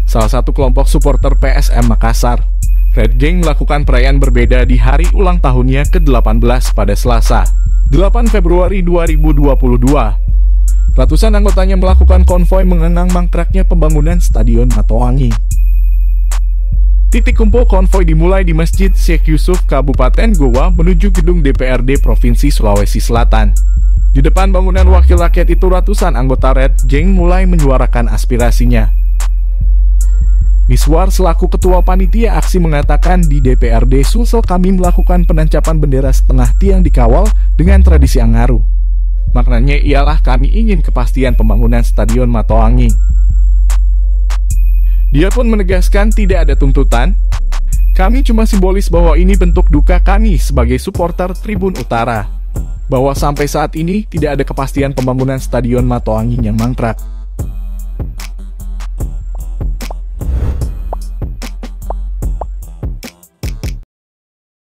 salah satu kelompok supporter PSM Makassar. Red Gang melakukan perayaan berbeda di hari ulang tahunnya ke-18 pada Selasa, 8 Februari 2022. Ratusan anggotanya melakukan konvoi mengenang mangkraknya pembangunan Stadion Matoangi. Titik kumpul konvoi dimulai di Masjid Syekh Yusuf, Kabupaten Goa menuju gedung DPRD Provinsi Sulawesi Selatan. Di depan bangunan wakil rakyat itu ratusan anggota Red Gang mulai menyuarakan aspirasinya. Miswar selaku ketua panitia aksi mengatakan di DPRD Sulsel kami melakukan penancapan bendera setengah tiang dikawal dengan tradisi Angaru. Maknanya ialah kami ingin kepastian pembangunan Stadion Matoangi. Dia pun menegaskan tidak ada tuntutan. Kami cuma simbolis bahwa ini bentuk duka kami sebagai supporter Tribun Utara. Bahwa sampai saat ini tidak ada kepastian pembangunan Stadion Matoangi yang mangkrak.